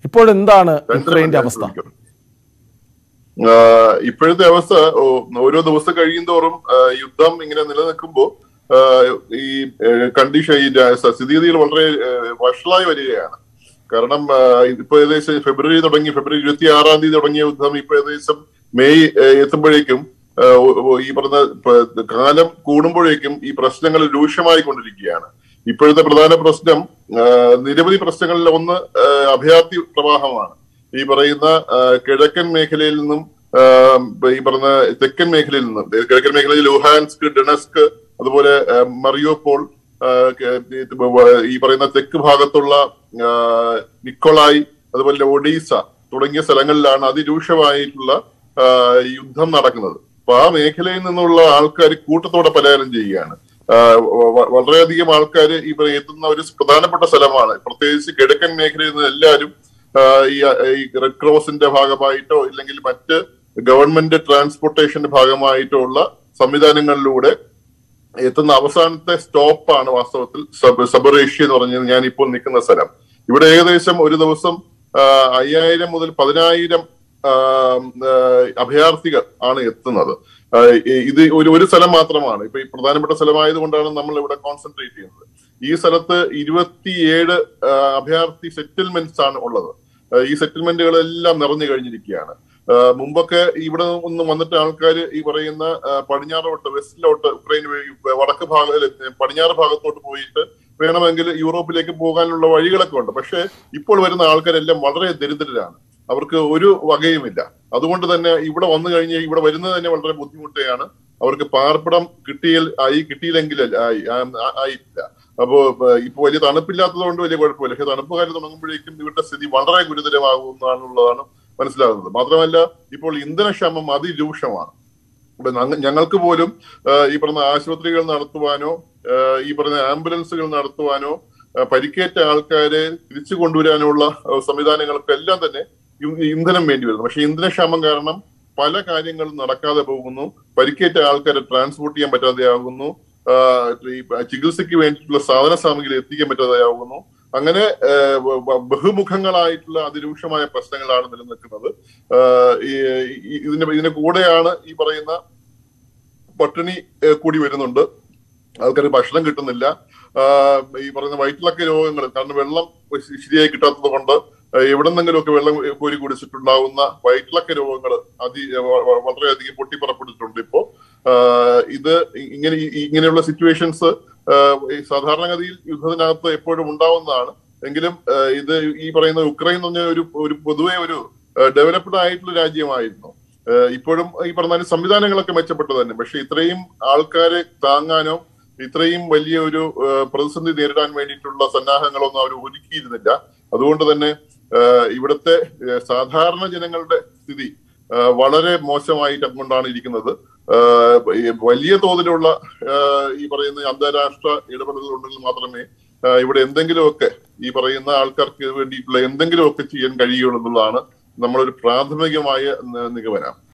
ഇപ്പോഴെന്താണ് യുക്രൈന്റെ അവസ്ഥ? ഇപ്പോഴത്തെ അവസ്ഥ ഓരോ ദിവസം കഴിയുന്തോറും യുദ്ധം ഇങ്ങനെ നിലനിൽക്കുമ്പോൾ ഈ കണ്ടീഷൻ ഈ സ്ഥിതിഗതികൾ വളരെ വഷളായി വരികയാണ്. കാരണം ഇപ്പൊ ഏകദേശം ഫെബ്രുവരി 26 തുടങ്ങിയ യുദ്ധം ഇപ്പൊ ഏകദേശം മെയ് എത്തുമ്പോഴേക്കും ഈ പറഞ്ഞ കാലം കൂടുമ്പോഴേക്കും ഈ പ്രശ്നങ്ങൾ രൂക്ഷമായിക്കൊണ്ടിരിക്കുകയാണ്. ഇപ്പോഴത്തെ പ്രധാന പ്രശ്നം നിരവധി പ്രശ്നങ്ങളിൽ ഒന്ന് അഭയാർത്ഥി പ്രവാഹമാണ്. ഈ പറയുന്ന കിഴക്കൻ മേഖലയിൽ നിന്നും ഈ പറഞ്ഞ തെക്കൻ മേഖലയിൽ നിന്നും, കിഴക്കൻ മേഖലയിൽ ലുഹാൻസ്ക്, ഡൊണസ്ക്, അതുപോലെ മറിയോപോൾ, ഈ പറയുന്ന തെക്ക് ഭാഗത്തുള്ള നിക്കോളായി, അതുപോലെ ഒഡീസ തുടങ്ങിയ സ്ഥലങ്ങളിലാണ് അതിരൂക്ഷമായിട്ടുള്ള യുദ്ധം നടക്കുന്നത്. അപ്പൊ ആ മേഖലയിൽ നിന്നുള്ള ആൾക്കാർ കൂട്ടത്തോടെ പലായനം ചെയ്യുകയാണ്. വളരെയധികം ആൾക്കാർ ഈ എത്തുന്ന ഒരു പ്രധാനപ്പെട്ട സ്ഥലമാണ്. പ്രത്യേകിച്ച് കിഴക്കൻ മേഖലയിൽ നിന്ന് എല്ലാവരും ഈ റെഡ് ക്രോസിന്റെ ഭാഗമായിട്ടോ ഇല്ലെങ്കിൽ മറ്റ് ഗവൺമെന്റ് ട്രാൻസ്പോർട്ടേഷന്റെ ഭാഗമായിട്ടോ ഉള്ള സംവിധാനങ്ങളിലൂടെ എത്തുന്ന അവസാനത്തെ സ്റ്റോപ്പാണ് വാസ്തവത്തിൽ സബറേഷ്യ എന്ന് പറഞ്ഞത് ഞാൻ ഇപ്പോൾ നിൽക്കുന്ന സ്ഥലം. ഇവിടെ ഏകദേശം ഒരു ദിവസം 5000 മുതൽ 10000 അഭയാർത്ഥികൾ ആണ് എത്തുന്നത്. ഇത് ഒരു സ്ഥലം മാത്രമാണ്. ഇപ്പൊ ഈ പ്രധാനപ്പെട്ട സ്ഥലമായതുകൊണ്ടാണ് നമ്മൾ ഇവിടെ കോൺസെൻട്രേറ്റ് ചെയ്യുന്നത്. ഈ സ്ഥലത്ത് 27 അഭയാർത്ഥി സെറ്റിൽമെന്റ്സ് ആണ് ഉള്ളത്. ഈ സെറ്റിൽമെന്റുകളെല്ലാം നിറഞ്ഞു കഴിഞ്ഞിരിക്കുകയാണ്. മുമ്പൊക്കെ ഇവിടെ ഒന്ന് വന്നിട്ട് ആൾക്കാർ ഈ പറയുന്ന പടിഞ്ഞാറോട്ട്, വെസ്റ്റിലോട്ട്, ഉക്രൈൻ വടക്ക് പടിഞ്ഞാറ് ഭാഗത്തോട്ട് പോയിട്ട് വേണമെങ്കിൽ യൂറോപ്പിലേക്ക് പോകാനുള്ള വഴികളൊക്കെ ഉണ്ട്. പക്ഷെ ഇപ്പോൾ വരുന്ന ആൾക്കാരെല്ലാം വളരെ ദരിദ്രരാണ്. അവർക്ക് ഒരു വകയുമില്ല. അതുകൊണ്ട് തന്നെ ഇവിടെ വന്നു കഴിഞ്ഞ് ഇവിടെ വരുന്നത് തന്നെ വളരെ ബുദ്ധിമുട്ടാണ്. അവർക്ക് പാർപ്പിടം കിട്ടിയില്ലെങ്കിൽ ആയില്ല. അപ്പോ ഇപ്പൊ വലിയ തണുപ്പില്ലാത്തത് കൊണ്ട് വലിയ കുഴപ്പമില്ല. പക്ഷെ തണുപ്പ് കാലം തുടങ്ങുമ്പോഴേക്കും ഇവരുടെ സ്ഥിതി വളരെ ഗുരുതരമാകുമെന്നാണുള്ളതാണ് മനസ്സിലാകുന്നത്. മാത്രമല്ല ഇപ്പോൾ ഇന്ധനക്ഷാമം അതിരൂക്ഷമാണ്. ഞങ്ങൾക്ക് പോലും ഈ പറഞ്ഞ ആശുപത്രികൾ നടത്തുവാനോ ഈ പറഞ്ഞ ആംബുലൻസുകൾ നടത്തുവാനോ പരിക്കേറ്റ ആൾക്കാരെ തിരിച്ചു കൊണ്ടുവരാനുള്ള സംവിധാനങ്ങൾക്കെല്ലാം തന്നെ ഇന്ധനം വേണ്ടി വരുന്നു. പക്ഷെ ഇന്ധനക്ഷാമം കാരണം പല കാര്യങ്ങളും നടക്കാതെ പോകുന്നു. പരിക്കേറ്റ ആൾക്കാരെ ട്രാൻസ്പോർട്ട് ചെയ്യാൻ പറ്റാതെയാകുന്നു. ചികിത്സയ്ക്ക് വേണ്ടിയിട്ടുള്ള സാധന സാമഗ്രികൾ എത്തിക്കാൻ പറ്റാതെയാകുന്നു. അങ്ങനെ ബഹുമുഖങ്ങളായിട്ടുള്ള അതിരൂക്ഷമായ പ്രശ്നങ്ങളാണ് നിലനിൽക്കുന്നത്. ഇതിന്റെ കൂടെയാണ് ഈ പറയുന്ന പട്ടിണി കൂടി വരുന്നുണ്ട്. ആൾക്കാർക്ക് ഭക്ഷണം കിട്ടുന്നില്ല. ഈ പറയുന്ന വയറ്റിളക്ക രോഗങ്ങൾ, കാരണം വെള്ളം ശരിയായി കിട്ടാത്തത് കൊണ്ട് എവിടെന്നെങ്കിലുമൊക്കെ വെള്ളം കോരി കുടിച്ചിട്ടുണ്ടാവുന്ന വയറ്റിളക്ക രോഗങ്ങൾ വളരെയധികം പൊട്ടിപ്പുറപ്പെട്ടിട്ടുണ്ട്. ഇപ്പോ ഇത് ഇങ്ങനെയുള്ള സിറ്റുവേഷൻസ് സാധാരണഗതിയിൽ യുദ്ധത്തിനകത്ത് എപ്പോഴും ഉണ്ടാവുന്നതാണ്. എങ്കിലും ഇത് ഈ പറയുന്ന യുക്രൈൻ എന്ന് പറഞ്ഞ ഒരു പൊതുവെ ഒരു ഡെവലപ്ഡ് ആയിട്ടുള്ള രാജ്യമായിരുന്നു. ഇപ്പോഴും ഈ പറഞ്ഞ സംവിധാനങ്ങളൊക്കെ മെച്ചപ്പെട്ടത് തന്നെ. പക്ഷെ ഇത്രയും ആൾക്കാരെ താങ്ങാനോ ഇത്രയും വലിയ ഒരു പ്രതിസന്ധി നേരിടാൻ വേണ്ടിയിട്ടുള്ള സന്നാഹങ്ങളൊന്നും അവർ ഒരുക്കിയിരുന്നില്ല. അതുകൊണ്ട് തന്നെ ഇവിടുത്തെ സാധാരണ ജനങ്ങളുടെ സ്ഥിതി വളരെ മോശമായിട്ട് കൊണ്ടാണ് ഇരിക്കുന്നത്. വലിയ തോതിലുള്ള ഈ പറയുന്ന അന്താരാഷ്ട്ര ഇടപെടലുകൾ ഉണ്ടെങ്കിൽ മാത്രമേ ഇവിടെ എന്തെങ്കിലുമൊക്കെ ഈ പറയുന്ന ആൾക്കാർക്ക് വേണ്ടിയിട്ടുള്ള എന്തെങ്കിലുമൊക്കെ ചെയ്യാൻ കഴിയുള്ളൂ എന്നുള്ളതാണ് നമ്മളൊരു പ്രാഥമികമായ നിഗമനം.